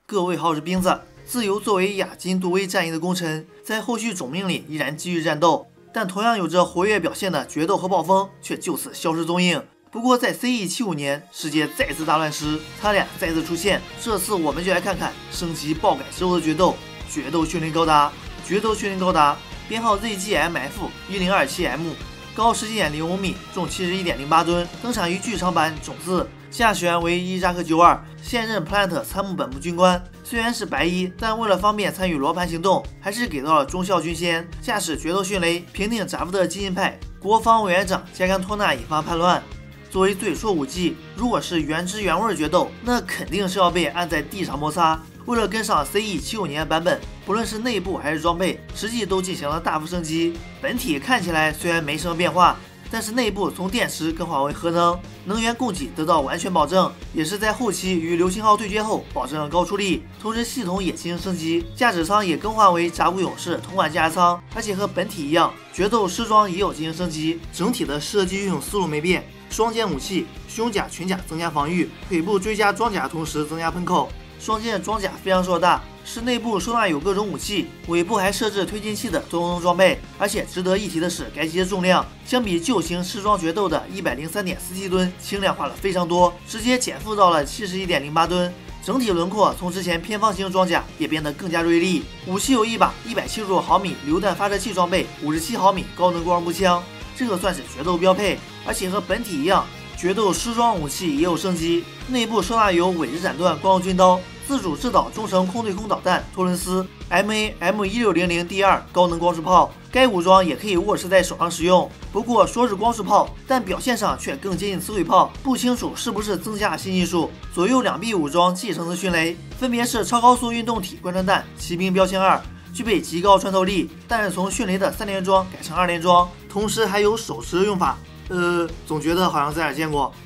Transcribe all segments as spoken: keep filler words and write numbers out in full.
各位好，我是冰子。自由作为亚金杜威战役的功臣，在后续种命里依然继续战斗，但同样有着活跃表现的决斗和暴风却就此消失踪影。不过在 C E 七五年，世界再次大乱时，他俩再次出现。这次我们就来看看升级爆改之后的决斗。决斗训练高达，决斗训练高达，编号 Z G M F 一零二七 M， 高 十七点零五米，重 七十一点零八吨，登场于剧场版种子。驾驶员为伊扎克九二，现任 Plant 参谋本部军官。虽然是白衣，但为了方便参与罗盘行动，还是给到了中校军衔。驾驶决斗迅雷，平定扎夫的激进派。国防委员长加甘托纳引发叛乱。作为最初武器，如果是原汁原味决斗，那肯定是要被按在地上摩擦。为了跟上 C E 七五年版本，不论是内部还是装备，实际都进行了大幅升级。本体看起来虽然没什么变化，但是内部从电池更换为核能，能源供给得到完全保证，也是在后期与流星号对决后保证了高出力。同时系统也进行升级，驾驶舱也更换为扎古勇士同款驾驶舱，而且和本体一样，决斗狮装也有进行升级，整体的设计运用思路没变。双肩武器，胸甲、裙甲增加防御，腿部追加装甲，同时增加喷口。双肩的装甲非常硕大，是内部收纳有各种武器，尾部还设置推进器的多功能装备。而且值得一提的是，该机的重量相比旧型狮装决斗的 一百零三点四七吨轻量化了非常多，直接减负到了 七十一点零八吨。整体轮廓从之前偏方形装甲也变得更加锐利。武器有一把一百七十五毫米榴弹发射器装备，五十七毫米高能光步枪，这个算是决斗标配。而且和本体一样，决斗狮装武器也有升级，内部收纳有尾日斩断光荣军刀、自主制导中程空对空导弹托伦斯 M A M 一六零零 D 二 高能光束炮，该武装也可以握持在手上使用。不过说是光束炮，但表现上却更接近磁腿炮，不清楚是不是增加了新技术。左右两臂武装继承的迅雷，分别是超高速运动体贯穿弹、骑兵标签二，具备极高穿透力，但是从迅雷的三连装改成二连装，同时还有手持的用法。呃，总觉得好像在哪儿见过。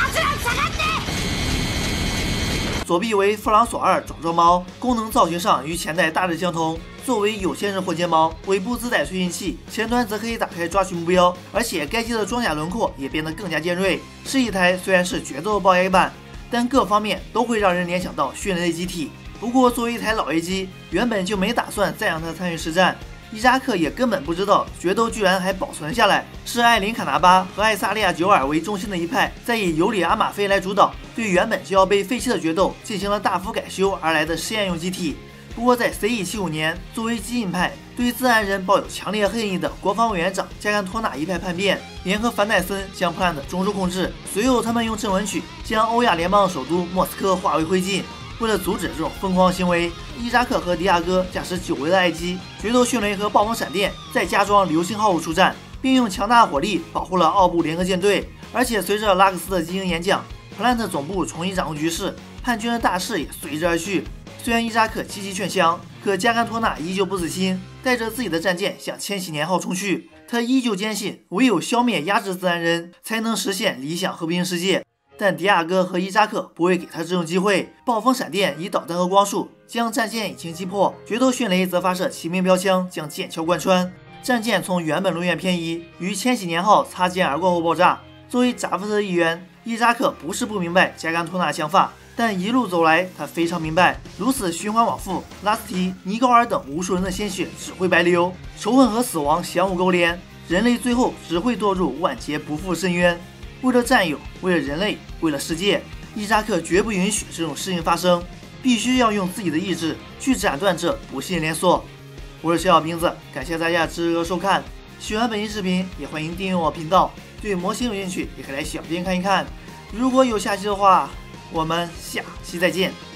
左臂为弗朗索二爪状猫，功能造型上与前代大致相同。作为有线式火箭猫，尾部自带推进器，前端则可以打开抓取目标，而且该机的装甲轮廓也变得更加尖锐。是一台虽然是决斗爆改版，但各方面都会让人联想到迅雷机体。不过作为一台老 A 机，原本就没打算再让它参与实战。伊扎克也根本不知道决斗居然还保存下来，是艾琳卡纳巴和艾萨利亚九尔为中心的一派，在以尤里阿马菲来主导，对原本就要被废弃的决斗进行了大幅改修而来的实验用机体。不过在 C E 七五年，作为激进派，对自然人抱有强烈恨意的国防委员长加甘托纳一派叛变，联合凡戴森将Plant中枢控制，随后他们用阵文曲将欧亚联邦首都莫斯科化为灰烬。为了阻止这种疯狂行为，伊扎克和迪亚哥驾驶久违的爱机决斗迅雷和暴风闪电，再加装流星号物出战，并用强大火力保护了奥布联合舰队。而且随着拉克斯的进行演讲，Plant总部重新掌控局势，叛军的大势也随之而去。虽然伊扎克积极劝降，可加甘托纳依旧不死心，带着自己的战舰向千禧年号冲去。他依旧坚信，唯有消灭压制自然人，才能实现理想和平世界。但迪亚哥和伊扎克不会给他这种机会。暴风闪电以导弹和光束将战舰引擎击破，决斗迅雷则发射骑兵标枪将舰桥贯穿，战舰从原本路线偏移，与千禧年号擦肩而过后爆炸。作为扎夫特的一员，伊扎克不是不明白加甘托纳的想法，但一路走来他非常明白，如此循环往复，拉斯提、尼高尔等无数人的鲜血只会白流，仇恨和死亡相互勾连，人类最后只会堕入万劫不复深渊。为了战友，为了人类，为了世界，伊扎克绝不允许这种事情发生，必须要用自己的意志去斩断这不幸连锁。我是小小兵子，感谢大家支持和收看。喜欢本期视频，也欢迎订阅我频道。对模型有兴趣，也可以来小编看一看。如果有下期的话，我们下期再见。